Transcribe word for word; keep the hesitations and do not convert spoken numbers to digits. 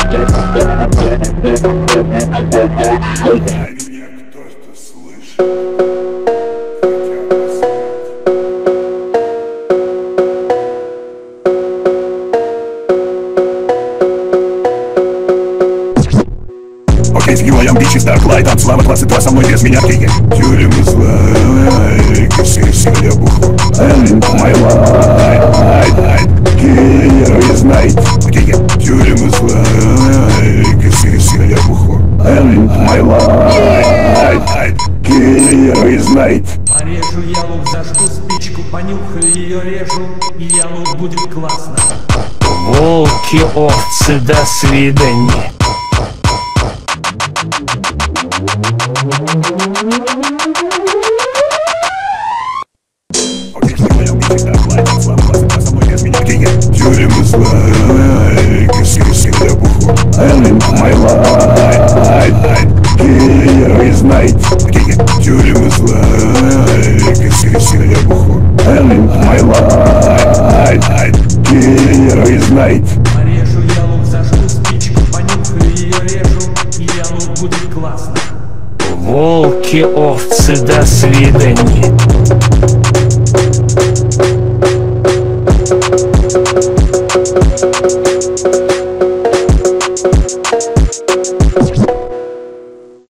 кто-то слышит? Окей, с героем бичи Dark Light, от слава двадцать два со мной без меня книги. Тюрьмы зла, кисы себе буху. And my life, here is night. Книги. Тюрьмы зла, кисы себе буху. And my life, here is night. Порежу я лук, зажгу спичку, понюхаю ее, режу, и я лук будет классно. Волки, овцы, до свидания. Тюрьмы зла, кисы себе буху. And my life, here is night. Тюрьмы зла, кисы себе буху. And my life, here is night. Порежу я лук, зажгу спичку, понюхаю ее, режу, и я лук будет классно. Волки, овцы, до свидания. We'll be right back.